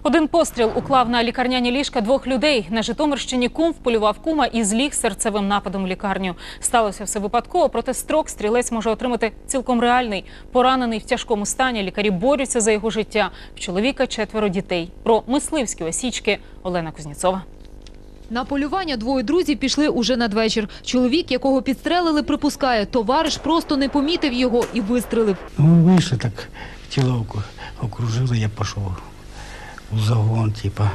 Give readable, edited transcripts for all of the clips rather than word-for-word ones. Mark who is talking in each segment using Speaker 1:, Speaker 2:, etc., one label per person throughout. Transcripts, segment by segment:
Speaker 1: Один постріл уклав на лікарняні ліжка двох людей. На Житомирщині кум вполював кума і зліг серцевим нападом в лікарню. Сталося все випадково, проте строк стрілець може отримати цілком реальний. Поранений в тяжкому стані, лікарі борються за його життя. В чоловіка 4 дітей. Про мисливські осічки Олена Кузнєцова.
Speaker 2: На полювання двоє друзів пішли уже надвечір. Чоловік, якого підстрелили, припускає, товариш просто не помітив його і вистрелив.
Speaker 3: Ми вийшли, так тіло окружили, я пішов у загон,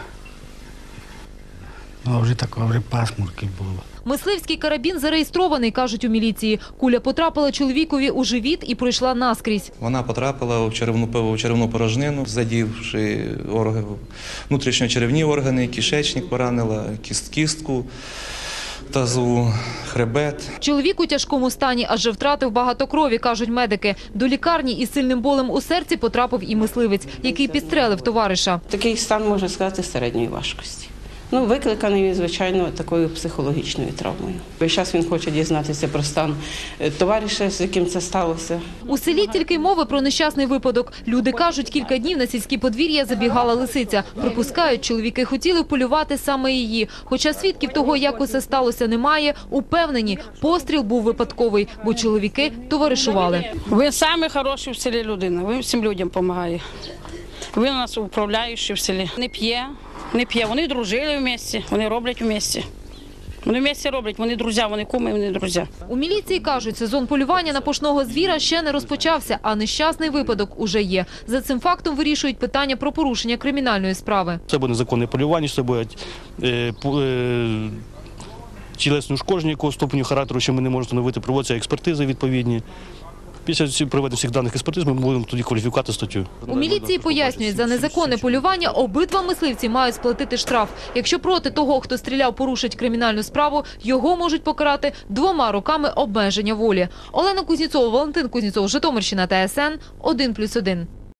Speaker 3: Ну, а вже пасмурки було.
Speaker 2: Мисливський карабін зареєстрований, кажуть у міліції. Куля потрапила чоловікові у живіт і пройшла наскрізь.
Speaker 4: Вона потрапила в черевну порожнину, задівши внутрішньочеревні органи, кишечник поранила, кістку тазу, хребет.
Speaker 2: Чоловік у тяжкому стані, адже втратив багато крові, кажуть медики. До лікарні із сильним болем у серці потрапив і мисливець, який підстрелив товариша.
Speaker 5: Такий стан, можна сказати, середньої важкості. Викликаний, звичайно, такою психологічною травмою. Весь час він хоче дізнатися про стан товариша, з яким це сталося.
Speaker 2: У селі тільки й мови про нещасний випадок. Люди кажуть, кілька днів на сільські подвір'я забігала лисиця. Припускають, чоловіки хотіли полювати саме її. Хоча свідків того, як усе сталося, немає, упевнені, постріл був випадковий, бо чоловіки товаришували.
Speaker 6: Він самий хороший в селі людина, він всім людям допомагає. Він у нас управляючий в селі. Не п'є, вони дружили в місті, вони роблять в місті. Вони в місті роблять, вони друзі, вони куми, вони друзі.
Speaker 2: У міліції кажуть, сезон полювання на пушного звіра ще не розпочався, а нещасний випадок уже є. За цим фактом вирішують питання про порушення кримінальної справи.
Speaker 7: Це буде незаконне полювання, це буде тілесне ушкодження, якого ступеню характеру, що ми не можемо встановити, проводяться експертизи відповідні. Після проведення всіх даних експертиз ми будемо тоді кваліфікувати статтю.
Speaker 2: У міліції пояснюють, за незаконне полювання обидва мисливці мають сплатити штраф. Якщо проти того, хто стріляв, порушить кримінальну справу, його можуть покарати 2 роками обмеження волі. Олена Кузнєцова, Валентин Кузнєцов, Житомирщина, ТСН 1+1.